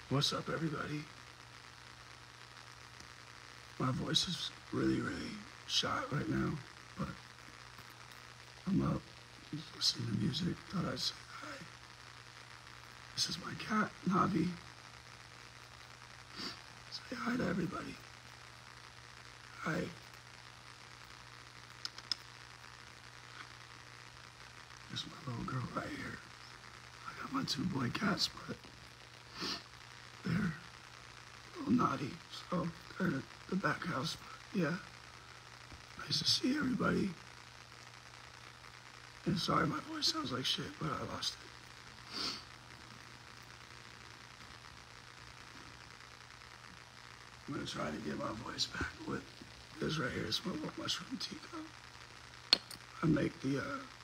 What's up, everybody? My voice is really shot right now, but I'm up, listening to music. Thought I'd say hi. This is my cat, Navi. Say hi to everybody. Hi. There's my little girl right here. I got my 2 boy cats, but they're a little naughty, so they're in the back house. But yeah, nice to see everybody. And sorry my voice sounds like shit, but I lost it. I'm gonna try to get my voice back with this right here. It's my little mushroom teacup. I make the,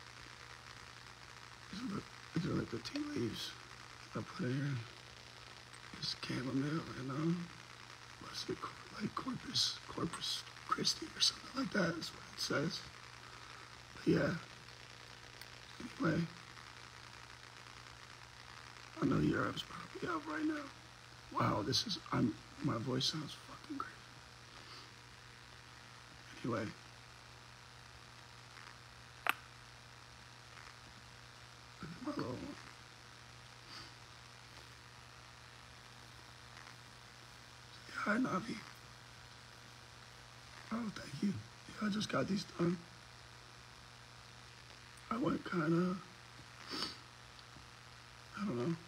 these are like the tea leaves I put in here. It's chamomile and, what's it called? Like Corpus Christi or something like that is what it says. But yeah, anyway, I know Europe's probably out right now. Wow, my voice sounds fucking great. Anyway. Look at my little one. Say hi, Navi. Oh, thank you. Yeah, I just got these done. I went kinda, I don't know.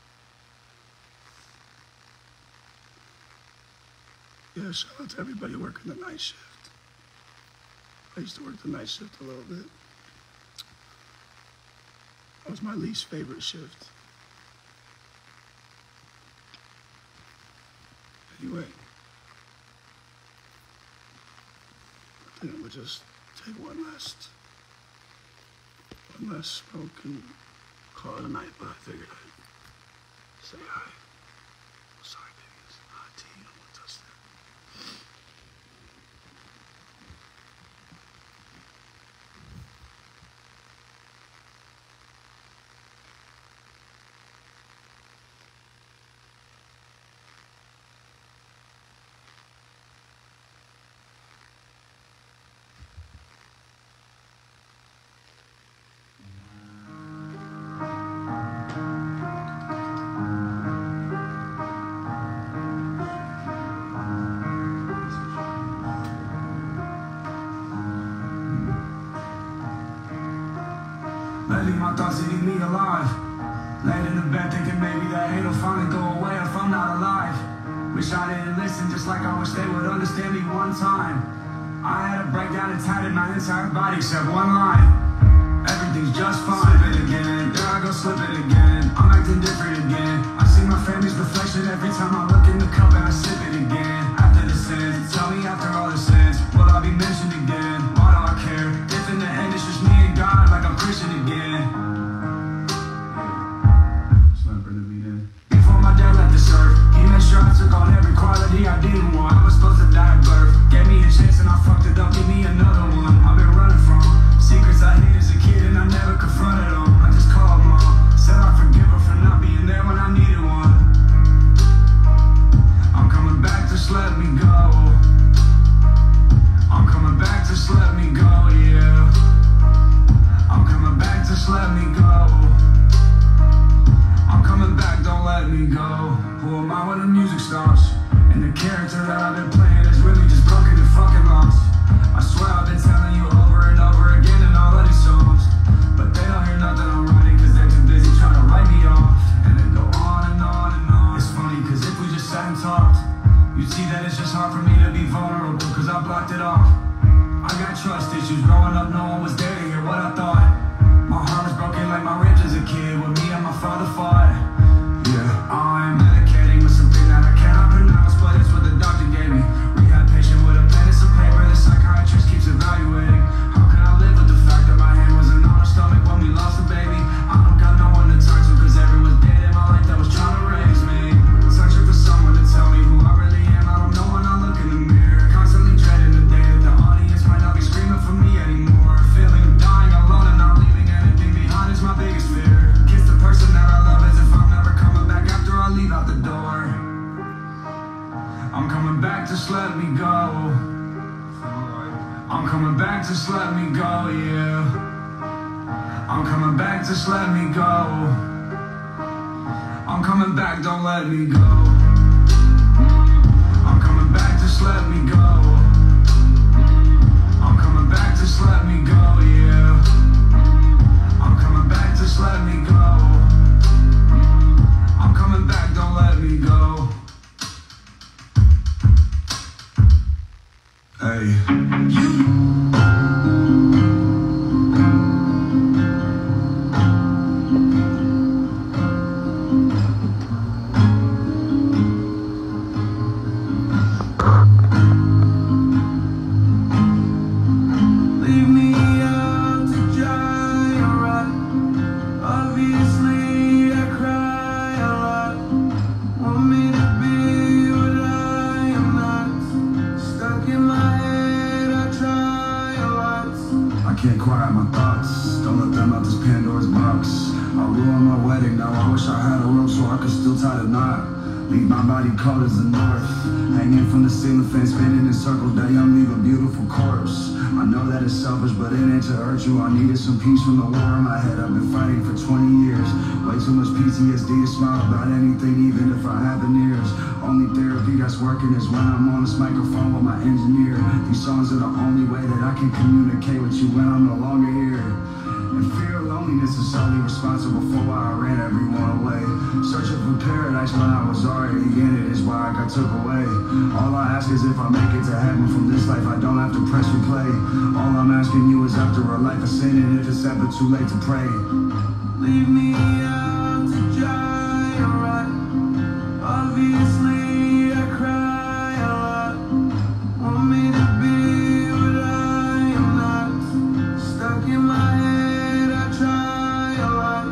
Yeah, shout out to everybody working the night shift. I used to work the night shift a little bit. That was my least favorite shift. Anyway, I think I would just take one last smoke and call it a night, but I figured I'd say hi. Sorry, baby, it's hot tea, I don't want to touch that. Lately my thoughts eating me alive. Laid in the bed thinking maybe that hate will finally go away if I'm not alive. Wish I didn't listen, just like I wish they would understand me one time. I had a breakdown and tatted my entire body except one line. Everything's just fine. Slip it again, there I go slipping again. I'm acting different again. I see my family's reflection every time I look in the cup and I sip it again. After the sins, tell me after all the sins, will I be mentioned again? Why do I care? If in the end it's just me and God, like I'm Christian again. Before my dad left this earth, he made sure I took on every quality I didn't want. I was supposed to die at birth, gave me a chance and I fucked it up, give me another one. I've been running from secrets I hid as a kid and I never confronted them. I just called mom, said I forgive her for not being there when I needed one. I'm coming back, just let me go. I'm coming back, just let me go, yeah. I'm coming back, just let me go. I'm coming back, don't let me go. Who am I when the music stops? And the character that I've been playing is really just broken and fucking lost. I swear I've been telling you over and over again in all of these songs, but they don't hear nothing I'm writing cause they're too busy trying to write me off. And they go on and on and on. It's funny cause if we just sat and talked, you'd see that it's just hard for me to be vulnerable cause I blocked it off. I got trust issues, growing up no one was there to hear what I thought. My heart was broken like my ribs as a kid when me and my father fought. Yeah, I'm medicating with something that I cannot pronounce, but it's what the doctor gave me. Rehab patient with a pen and some paper, the psychiatrist keeps evaluating. How can I live with the fact that my hand wasn't on her stomach when we lost a baby? I don't got no one to talk to cause everyone's dead in my life that was trying to raise me. Searching for someone to tell me who I really am, I don't know when I look in the mirror. Constantly dreading the day that the let me go. I'm coming back, just let me go, yeah. I'm coming back, just let me go. I'm coming back, don't let me go. I'm coming back, just let me go. I'm coming back, just let me go, yeah. I'm coming back, just let me go. I'm coming back, don't let me go. Hey, leave me out to dry or rot. Obviously I cry a lot. Want me to be what I am not. Stuck in my head, I try a lot. I can't quiet my thoughts. Don't let them out this Pandora's box. I'll ruin my wedding now. I wish I had a rope so I could still tie the knot. Leave my body cold as the north. Hanging from the ceiling fan, spinning in circles. Damn, leave a beautiful corpse. I know that it's selfish, but it ain't to hurt you. I needed some peace from the war in my head. I've been fighting for 20 years. Way too much PTSD to smile about anything, even if I have veneers. Only therapy that's working is when I'm on this microphone with my engineer. These songs are the only way that I can communicate with you when I'm no longer here. And fear of loneliness is solely responsible for why I ran everyone away. Searching for paradise when I was already in it is why I got took away. All I ask is if I make it to heaven from this life, I don't have to press replay. All I'm asking you is after a life of sin, and if it's ever too late to pray, leave me out to dry or rot. Obviously I cry a lot. Want me to be what I am not. Stuck in my head, I try a lot.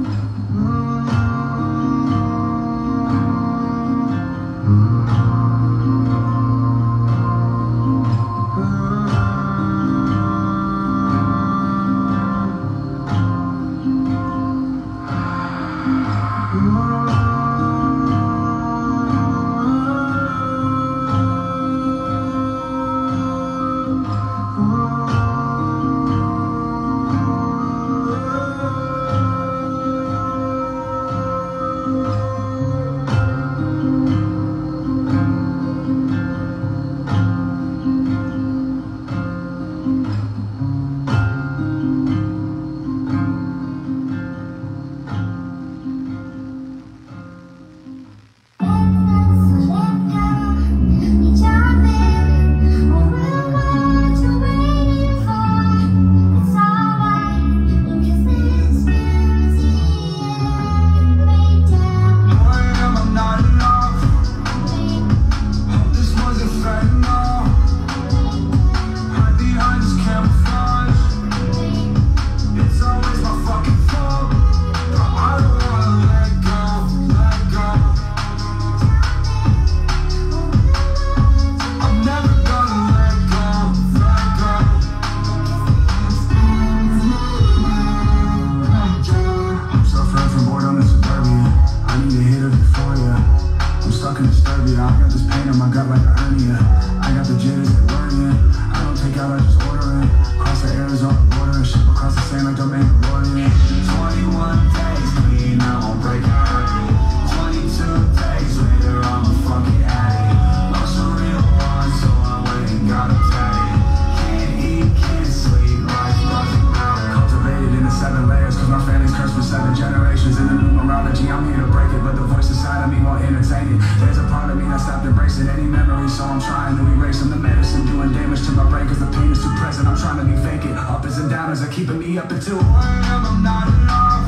Keeping me up until 1 a.m. I'm not enough.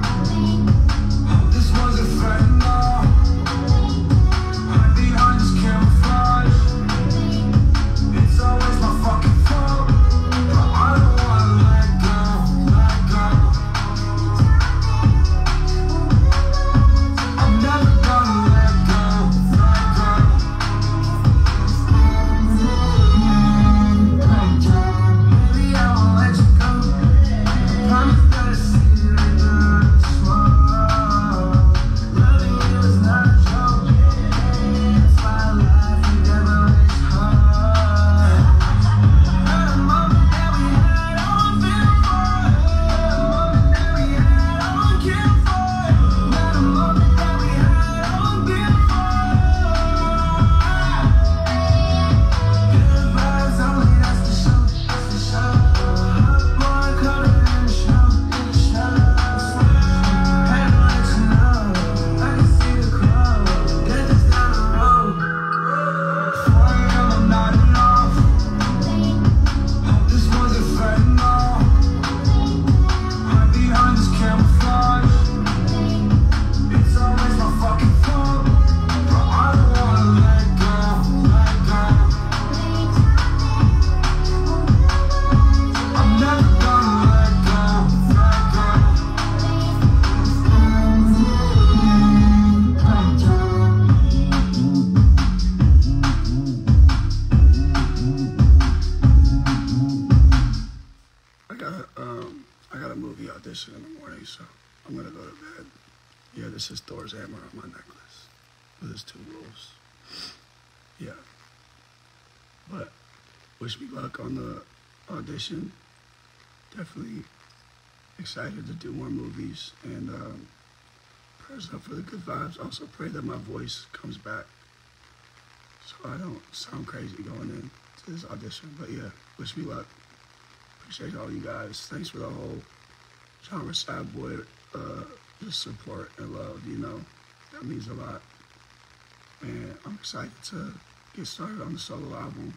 Hope this wasn't fair enough. Hide behind this camouflage. It's always my fucking fault, but I don't wanna let go, let go. I'm never gonna let go, let go. Maybe I won't let you go. Promise that I'll see you later. on my necklace with his 2 wolves. Yeah. But wish me luck on the audition. Definitely excited to do more movies, and prayers up for the good vibes. Also pray that my voice comes back so I don't sound crazy going into this audition. But yeah, wish me luck. Appreciate all you guys. Thanks for the whole Genre Sad Boy just support and love, you know. That means a lot. And I'm excited to get started on the solo album.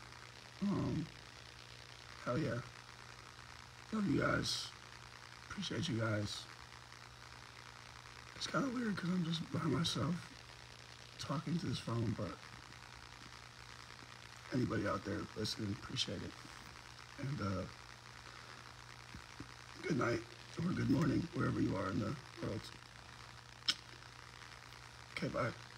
Hell yeah. Love you guys. Appreciate you guys. It's kind of weird because I'm just by myself talking to this phone, but anybody out there listening, appreciate it. And good night or good morning, wherever you are in the world. Okay, bye.